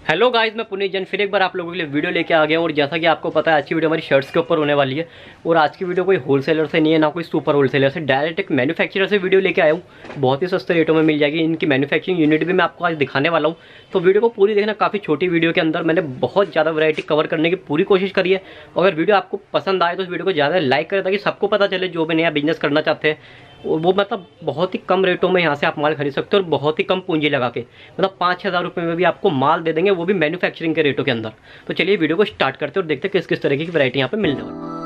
Hello guys, मैं पुनीत जैन फिर एक बार आप लोगों के लिए वीडियो लेके आ गया हूँ। और जैसा कि आपको पता है, आज की वीडियो हमारी शर्ट्स के ऊपर होने वाली है। और आज की वीडियो कोई होलसेलर से नहीं है, ना कोई सुपर होलसेलर से, डायरेक्ट एक मैन्युफैक्चरर से वीडियो लेके आया हूँ। बहुत ही सस्ते रेटों में मिल जाएगी। इनकी मैन्युफैक्चरिंग यूनिट भी मैं आपको आज दिखाने वाला हूँ। तो वीडियो को पूरी देखना। काफ़ी छोटी वीडियो के अंदर मैंने बहुत ज़्यादा वैरायटी कवर करने की पूरी कोशिश करी है। अगर वीडियो आपको पसंद आए तो इस वीडियो को ज़्यादा लाइक करें, ताकि सबको पता चले जो भी नया बिजनेस करना चाहते हैं। वो मतलब बहुत ही कम रेटों में यहाँ से आप माल खरीद सकते हो, और बहुत ही कम पूंजी लगा के, मतलब 5,000 रुपये में भी आपको माल दे देंगे, वो भी मैन्युफैक्चरिंग के रेटों के अंदर। तो चलिए वीडियो को स्टार्ट करते हैं और देखते हैं किस किस तरीके की वैरायटी यहाँ पे मिलने वाली है।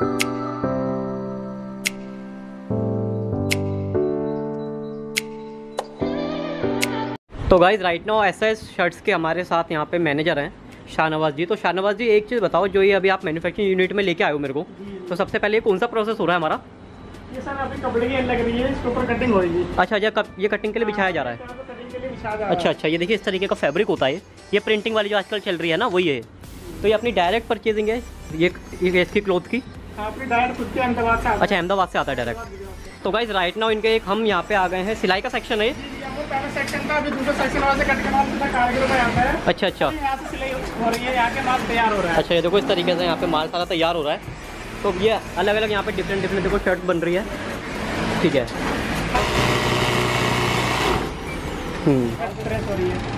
तो guys right now SS shirts के हमारे साथ यहाँ पे मैनेजर हैं शाहनवाज जी। तो शाहनवाज जी, एक चीज़ बताओ, जो ये अभी आप मैन्युफैक्चरिंग यूनिट में लेके आए हो मेरे को, तो सबसे पहले कौन सा प्रोसेस हो रहा है हमारा? ये सर अभी कपड़े की लग रही है, इसके ऊपर कटिंग हो रही है। अच्छा, ये कटिंग के लिए बिछाया जा रहा है। कटिंग के लिए बिछाया जा रहा है। अच्छा, ये देखिए इस तरीके का फैब्रिक होता है। ये प्रिंटिंग वाली जो आजकल चल रही है ना, वही है। तो ये अपनी डायरेक्ट परचेजिंग है ये इसकी क्लॉथ की? आपकी डायरेक्ट खुद के अहमदाबाद से आता है। अच्छा, अहमदाबाद से आता है डायरेक्ट। तो गाइज राइट नाउ इनके एक हम यहाँ पे आ गए हैं, सिलाई का सेक्शन है। पहले सेक्शन का, अभी दूसरा सेक्शन वहाँ से कट के माल सीधा कारीगरों का आता है। अच्छा, यहाँ से सिलाई हो रही है, यहाँ के माल तैयार हो रहा है। अच्छा, ये देखो इस तरीके से यहाँ पे माल सारा तैयार हो रहा है। तो ये अलग अलग यहाँ पे डिफरेंट देखो शर्ट बन रही है, ठीक है। प्रेस हो रही है।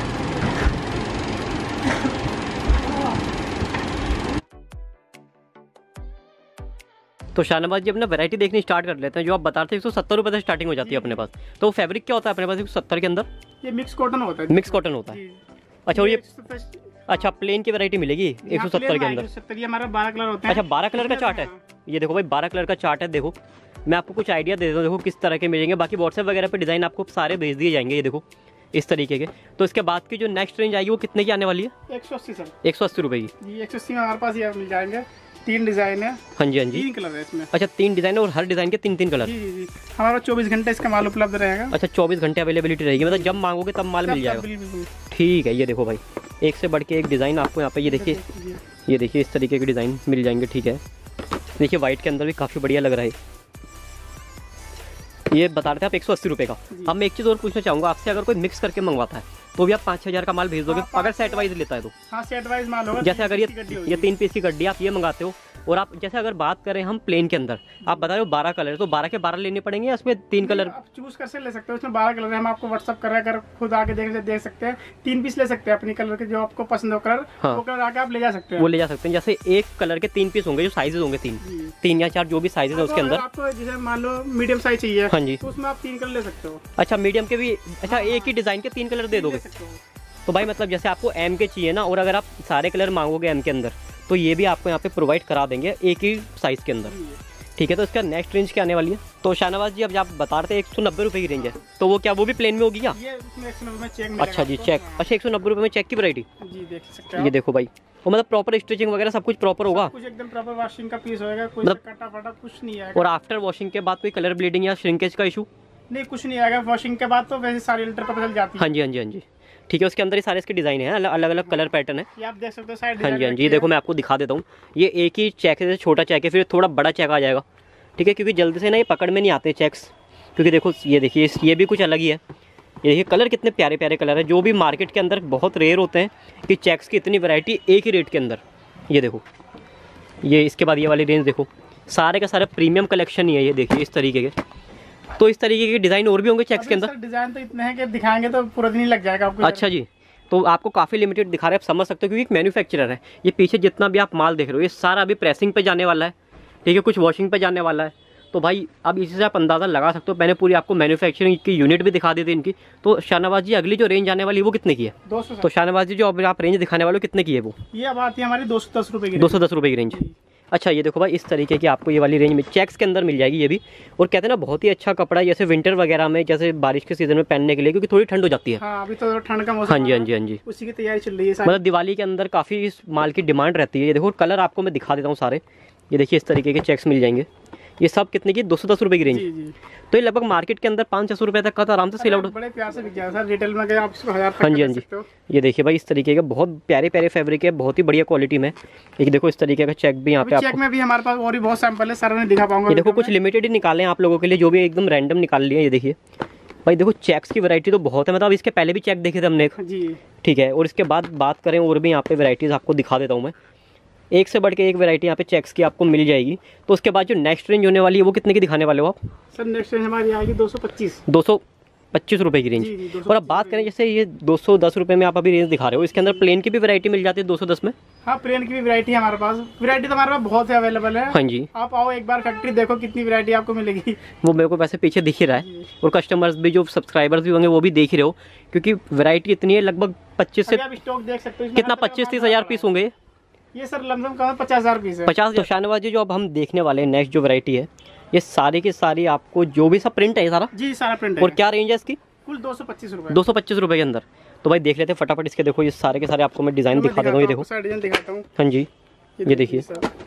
तो शाहनवाज जी, अपना वैरायटी देखनी स्टार्ट कर लेते हैं। जो आप बता रहे थे 170 रुपये से स्टार्टिंग हो जाती है अपने पास। तो फैब्रिक क्या होता है अपने पास 170 के अंदर? ये मिक्स कॉटन होता है। मिक्स कॉटन होता है। अच्छा, और ये अच्छा प्लेन की वैरायटी मिलेगी 170 के अंदर? ये हमारा 12 कलर होता है। अच्छा, 12 कलर का चार्ट है। ये देखो भाई, 12 कलर का चार्ट है। देखो मैं आपको कुछ आइडिया दे देता हूँ, देखो किस तरह के मिलेंगे। बाकी व्हाट्सएप वगैरह पे डिज़ाइन आपको सारे भेज दिए जाएंगे। ये देखो इस तरीके के। तो इसके बाद की जो नेक्स्ट रेंज आएगी वो कितने की आने वाली है? 180 सर। 180 रुपये की। 180 में हमारे पास ये मिल जाएंगे। 3 डिजाइन है। हाँ जी, 3 कलर है इसमें। अच्छा, 3 डिजाइन है और हर डिजाइन के 3 कलर। जी। हमारा 24 घंटे इसका माल उपलब्ध रहेगा। अच्छा, 24 घंटे अवेलेबिलिटी रहेगी, मतलब जब मांगोगे तब माल मिल जाएगा। ठीक है। ये देखो भाई, एक से बढ़ के एक डिज़ाइन आपको यहाँ पे, ये देखिए इस तरीके के डिज़ाइन मिल जाएंगे, ठीक है। देखिए वाइट के अंदर भी काफ़ी बढ़िया लग रहा है। ये बता रहे थे आप 180 रुपये का। अब मैं एक चीज़ और पूछना चाहूँगा आपसे, अगर कोई मिक्स करके मंगवाता है तो भी आप 5-6 हज़ार का माल भेज दोगे? अगर सेट वाइज लेता है तो? हाँ, सेट वाइज माल होगा। जैसे अगर ये 3 पीस की गड्डी आप ये मंगाते हो, और आप जैसे अगर बात करें हम प्लेन के अंदर, आप बता रहे हो 12 कलर, तो 12 के 12 लेने पड़ेंगे या उसमें 3 कलर? आप चूज कर से ले सकते हो। इसमें 12 कलर है, हम आपको व्हाट्सअप कर खुद आके देख सकते हैं। 3 पीस ले सकते हैं अपनी कलर के, जो आपको पसंद हो कलर। हाँ। वो कलर आके आप ले जा सकते हैं। वो ले जा सकते हैं। जैसे एक कलर के 3 पीस होंगे, जो साइजेस होंगे 3 या 4 जो भी साइजेस है उसके अंदर। आपको जैसे मान लो मीडियम साइज चाहिए, हाँ जी, तो उसमें आप 3 कलर ले सकते हो। अच्छा, मीडियम के भी? अच्छा, एक ही डिजाइन के 3 कलर दे दोगे? तो भाई मतलब जैसे आपको एम के चाहिए ना, और अगर आप सारे कलर मांगोगे एम के अंदर, तो ये भी आपको यहाँ पे प्रोवाइड करा देंगे एक ही साइज़ के अंदर, ठीक है। तो इसका नेक्स्ट रेंज क्या आने वाली है? तो शाहनवाज जी, अब आप बता रहे थे 190 रुपये की रेंज है, तो वो क्या वो भी प्लेन में होगी क्या? ये उसमें 190 में चेक। अच्छा जी, चेक। अच्छा, 190 रुपये में चेक की वैरायटी? जी, देख सकते हैं। ये देखो भाई, वो मतलब प्रॉपर स्टिचिंग वगैरह सब कुछ प्रॉपर होगा? कुछ एकदम प्रॉपर वॉशिंग का पीस होगा, कोई मतलब कटा फटा कुछ नहीं आएगा। और आफ्टर वॉशिंग के बाद कोई कलर ब्लीडिंग या श्रिंकेज का इशू? नहीं, कुछ नहीं आएगा। वॉशिंग के बाद तो वैसे सारी अल्टर पता चल जाती है। हाँ जी, ठीक है। उसके अंदर ही सारे इसके डिज़ाइन है, अलग अलग कलर पैटर्न है। ये आप देख सकते हो साइड। हाँ जी, देखो मैं आपको दिखा देता हूँ। ये एक ही चेक है, छोटा चेक है, फिर थोड़ा बड़ा चेक आ जाएगा, ठीक है, क्योंकि जल्दी से ना ये पकड़ में नहीं आते चेक्स। क्योंकि देखो ये देखिए, ये भी कुछ अलग ही है। ये देखिए कलर कितने प्यारे प्यारे कलर है, जो भी मार्केट के अंदर बहुत रेयर होते हैं कि चेक्स की इतनी वैरायटी एक ही रेट के अंदर। ये देखो, ये इसके बाद ये वाली रेंज देखो, सारे का सारा प्रीमियम कलेक्शन ही है। ये देखिए इस तरीके के। तो इस तरीके के डिज़ाइन और भी होंगे चेक्स के अंदर? डिज़ाइन तो इतने हैं कि दिखाएंगे तो पूरा दिन ही लग जाएगा आपको। अच्छा जी, तो आपको काफ़ी लिमिटेड दिखा रहे हैं, आप समझ सकते हो, क्योंकि एक मैन्युफैक्चरर है। ये पीछे जितना भी आप माल देख रहे हो, ये सारा अभी प्रेसिंग पे जाने वाला है, ठीक है, कुछ वॉशिंग पे जाने वाला है। तो भाई अब इसी से आप अंदाज़ा लगा सकते हो। मैंने पूरी आपको मैन्युफैक्चरिंग की यूनिट भी दिखा दी थी इनकी। तो शाहनवाज जी, अगली जो रेंज आने वाली है वो कितने की है? 200। तो शाहनवाज जी, जो अब आप रेंज दिखाने वाले हो कितने की है वो? ये अब आती है हमारी 210 रुपये की। 210 रुपये की रेंज। अच्छा, ये देखो भाई, इस तरीके की आपको ये वाली रेंज में चेक्स के अंदर मिल जाएगी ये भी। और कहते हैं ना, बहुत ही अच्छा कपड़ा, जैसे विंटर वगैरह में, जैसे बारिश के सीजन में पहनने के लिए, क्योंकि थोड़ी ठंड हो जाती है। हाँ, अभी तो ठंड का मौसम। हाँ जी, उसी की तैयारी चल रही है। मतलब दिवाली के अंदर काफ़ी इस माल की डिमांड रहती है। ये देखो कलर आपको मैं दिखा देता हूँ सारे। ये देखिए इस तरीके के चेक्स मिल जाएंगे। ये सब कितने की? 210 रुपये की रेंज। जी। तो ये लगभग मार्केट के अंदर 500-600 रुपये तक का तो आराम से सेल आउट। बड़े प्यार से बिक जाएगा सर, रिटेल में गए आप इसको 1000 तक हाँ जी। सकते हो। ये देखिए भाई, इस तरीके के बहुत प्यारे प्यारे फैब्रिक है, बहुत ही बढ़िया क्वालिटी में। एक देखो इस तरीके का चेक भी यहाँ पे चेक में भी हमारे पास और भी बहुत सैंपल है, सर नहीं दिखा पाऊंगा। ये देखो कुछ लिमिटेड ही निकाले हैं आप लोगों के लिए, जो भी एकदम रैंडम निकाल लिए। ये देखिए भाई देखो चेक्स की वैरायटी तो बहुत है, मतलब इसके पहले भी चेक देखे थे हमने जी। ठीक है, और इसके बाद बात करें और भी यहाँ पे वैरायटीज़ आपको दिखा देता हूँ मैं, एक से बढ़ के एक वैरायटी यहाँ पे चेक्स की आपको मिल जाएगी। तो उसके बाद जो नेक्स्ट रेंज होने वाली है वो कितने की दिखाने वाले हो आप? सर नेक्स्ट रेंज हमारी आएगी 225 रुपये की रेंज। और अब बात करें जैसे ये 210 रुपये में आप अभी रेंज दिखा रहे हो, इसके अंदर प्लेन की भी वैरायटी मिल जाती है 210 में? हाँ, प्लेन की भी वैरायटी है हमारे पास। वैरायटी तो हमारे पास बहुत है, अवेलेबल है। हाँ जी, आप आओ एक बार फैक्ट्री देखो कितनी वैरायटी आपको मिलेगी। वो मेरे को वैसे पीछे दिख ही रहा है, और कस्टमर्स भी जो सब्सक्राइबर्स भी होंगे वो भी देख ही रहे हो, क्योंकि वैरायटी इतनी है, लगभग 25 से आप स्टॉक देख सकते हो। कितना 25-30 हज़ार पीस होंगे ये सर लमसम का 50,000 पीस है। 50। शाहनवाज़ जो अब हम देखने वाले हैं नेक्स्ट जो वैरायटी है, ये सारी की सारी आपको जो भी सब प्रिंट है ये सारा? जी सारा प्रिंट है। और क्या रेंज है इसकी? कुल 225 रुपये। 225 रुपये के अंदर। तो भाई देख लेते हैं फटाफट इसके। देखो ये सारे के सारे आपको मैं डिज़ाइन दिखा देता हूँ, ये देखो डिजाइन दिखाता हूँ। हाँ जी, ये देखिए,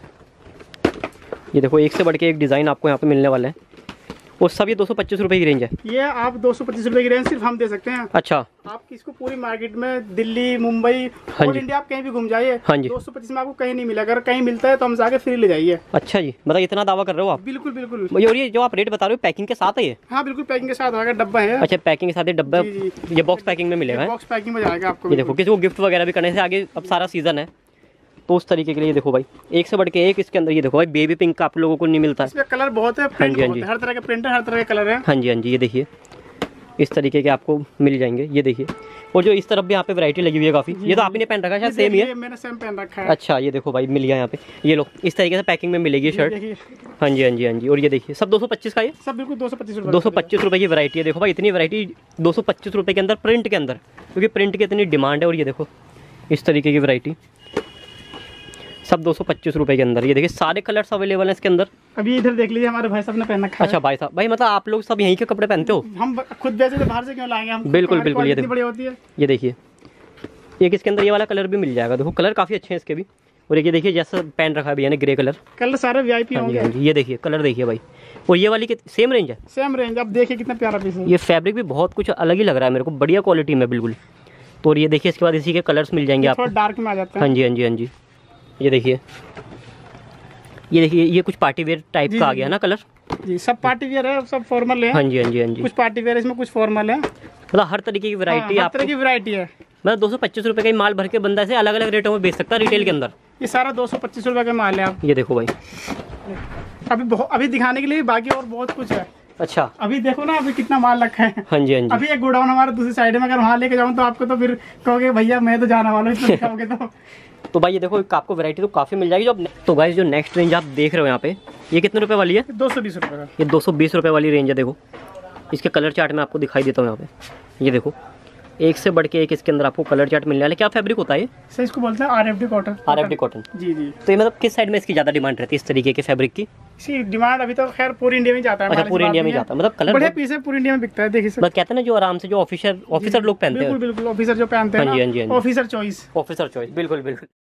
ये देखो एक से बढ़ के एक डिज़ाइन आपको यहाँ पे मिलने वाला है, और सब ये 225 रुपये की रेंज है। ये आप 225 रुपये की रेंज सिर्फ हम दे सकते हैं। अच्छा, आप किसको पूरी मार्केट में दिल्ली मुंबई हाँ ऑल जी, इंडिया आप कहीं भी घूम जाइए, हाँ जी, 225 में आपको कहीं नहीं मिला। अगर कहीं मिलता है तो हम जाके फ्री ले जाइए। अच्छा जी, मतलब इतना दावा कर रहे हो आप? बिल्कुल बिल्कुल। और ये जो आप रेट बता रहे हो पैकिंग के साथ है ये? हाँ बिल्कुल, पैकिंग के साथ आएगा, डब्बा है। अच्छा, पैकिंग के साथ ये डब्बा, ये बॉक्स पैकिंग में मिलेगा? बॉक्स पैकिंग में जाएगा आपको। ये देखो किसी को गिफ्ट वगैरह भी करने से आगे, अब सारा सीजन है तो उस तरीके के लिए देखो भाई एक से बढ़ के एक इसके अंदर। ये देखो भाई बेबी पिंक का आप लोगों को नहीं मिलता है, इसमें कलर बहुत है, प्रिंट बहुत है, हर तरह के प्रिंट है, हर तरह के कलर है। हाँ जी, हाँ जी, ये देखिए इस तरीके के आपको मिल जाएंगे, ये देखिए। और जो इस तरफ भी यहाँ पे वैरायटी लगी हुई है काफी, ये तो आपने पहन रखा है शायद, सेम ही है? मैंने सेम पहन रखा है। अच्छा, ये देखो भाई मिल गया यहाँ पे, ये लो इस तरीके से पैकिंग में मिलेगी शर्ट। हाँ जी, हाँ जी, हाँ जी। और ये देखिए सब 225 का, ये सब बिल्कुल 225 रुपये। 225 रुपये की वैरायटी है। देखो भाई इतनी वैरायटी 225 रुपये के अंदर, प्रिंट के अंदर, क्योंकि प्रिंट की इतनी डिमांड है। और ये देखो इस तरीके की वैरायटी सब 225 रुपये के अंदर। ये देखिए सारे कलर्स अवेलेबल हैं इसके अंदर। अभी इधर देख लीजिए, हमारे भाई साहब ने पहन रखा है। अच्छा भाई साहब, भाई मतलब आप लोग सब यहीं के कपड़े पहनते हो? हम खुद वैसे तो बाहर से क्यों लाएंगे हम। बिल्कुल बिल्कुल। ये बड़ी होती है। ये देखिए एक इसके अंदर ये वाला कलर भी मिल जाएगा, देखो कलर काफ़ी अच्छे हैं इसके भी। और ये देखिए जैसा पहन रखा है भैया ने, ग्रे कलर सारे VIP होंगे। होंगे। हाँ जी, ये देखिए कलर देखिए भाई। और ये वाली सेम रेंज है? Same range. आप देखिए कितना प्यारा पीस है। ये फैब्रिक भी बहुत कुछ अलग ही लग रहा है मेरे को, बढ़िया क्वालिटी में बिल्कुल। तो ये देखिए इसके बाद इसी के कलर्स मिल जाएंगे आपको, डार्क में आ जाता है। हाँ जी, हाँ जी, हाँ जी। ये देखिए, ये देखिए ये कुछ पार्टी वेयर टाइप का आ गया ना कलर? जी सब पार्टी वेयर है, सब फॉर्मल है। हाँ जी, हाँ जी, हाँ जी। कुछ पार्टी वेयर इसमें, कुछ फॉर्मल है, मतलब हर तरीके की वैरायटी हर तरह की वैरायटी है। मतलब 225 रुपये का ही माल भर के बंदा से अलग अलग रेटों में बेच सकता है रिटेल के अंदर। ये सारा 225 रुपये का माल है। आप ये देखो भाई, अभी दिखाने के लिए बाकी और बहुत कुछ है। अच्छा, अभी देखो ना अभी कितना माल रखा है। हाँ जी, हाँ जी। अभी एक गोडाउन हमारा दूसरी साइड में, अगर वहाँ लेके जाऊँ तो आपको तो फिर कहोगे भैया मैं तो जाने वाला हूँ, इतना दिखाओगे तो भाई ये देखो आपको वैरायटी तो काफ़ी मिल जाएगी। जो तो गाइस जो नेक्स्ट रेंज आप देख रहे हो यहाँ पे, ये कितने रुपए वाली है? 220 रुपये का। ये 220 रुपये वाली रेंज है। देखो इसके कलर चार्ट में आपको दिखाई देता हूँ यहाँ पे। ये देखो एक से बढ़ के एक इसके अंदर आपको कलर चार्ट मिलने वाला है। क्या फैब्रिक होता है ये? सर इसको बोलते हैं RFD कॉटन। RFD cotton. जी जी। तो ये मतलब किस साइड में इसकी ज़्यादा डिमांड रहती है इस तरीके के फैब्रिक की? इसी डिमांड अभी तो खैर पूरी इंडिया में जाता है। अच्छा, पूरी इंडिया में जाता है, मतलब कलर बढ़िया पीस है, पूरी इंडिया में बिकता है। देखिए सर, मतलब कहते हैं ना जो आराम से जो ऑफिसर लोग पहनते हैं। बिल्कुल बिल्कुल, ऑफिसर जो पहनते हैं, हाँ जी, हाँ जी, हाँ जी। Officer choice. ऑफिसर चॉइस, बिल्कुल बिल्कुल।